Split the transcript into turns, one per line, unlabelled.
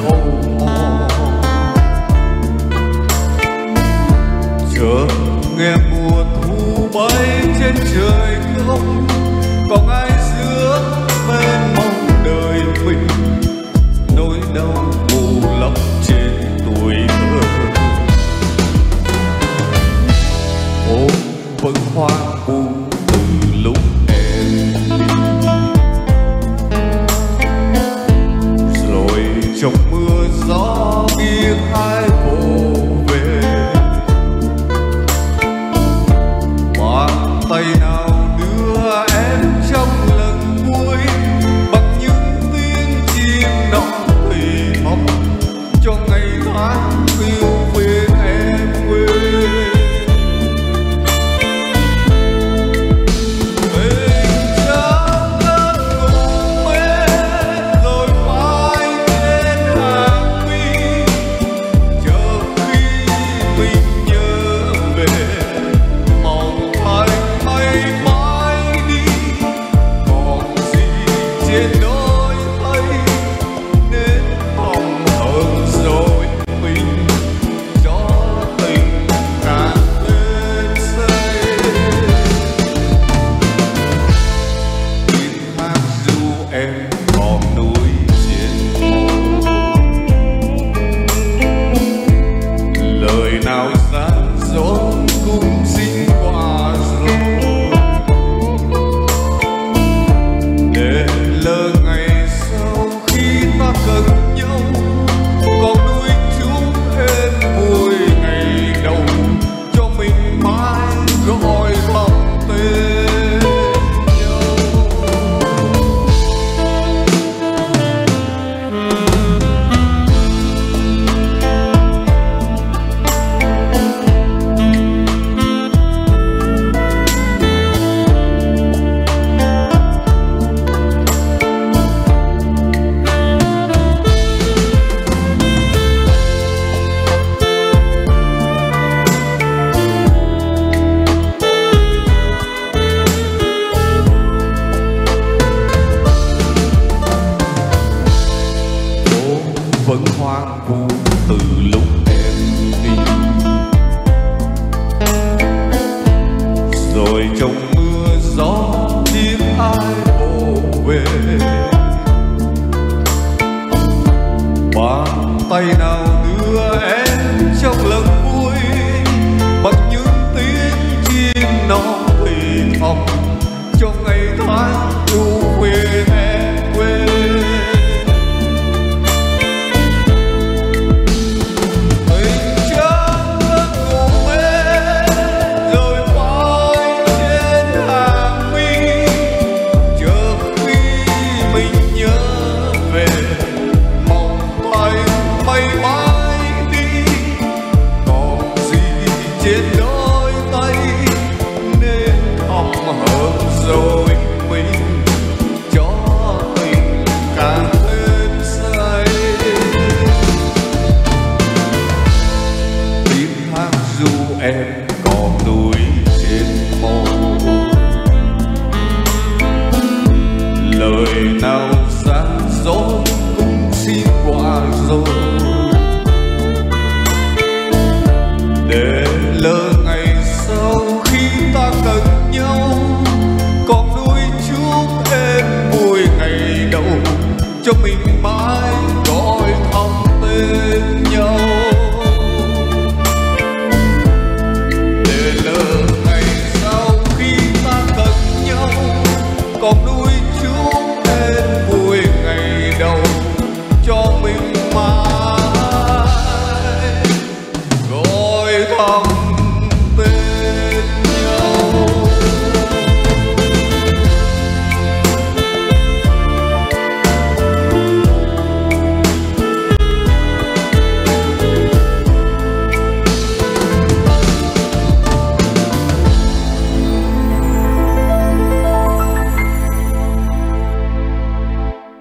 màu mò. Chờ nghe mùa thu bay trên trời không, còn ai giữa bên mong đời mình, nỗi đau mù lấp trên tuổi thơ. Ôm vẫn hoang vu từ lúc em đi, rồi trong mưa gió biết ai vô về. Bàn tay nào đưa em trong lần cuối, bằng những tiếng chim non thì thầm cho ngày tháng yêu quên em quên. Vẫn hoang vu từ lúc em đi, rồi trong mưa gió biết ai vô về. Bàn tay nào đưa em trong lần vui, bằng những tiếng chim non thì thầm cho ngày tháng yêu quên em quên. Trên đôi tay nên thầm hơn rồi mình, cho tình càng thêm say. Tiếng hát ru em còn núi trên môi, lời nào gian dối cũng xin qua rồi.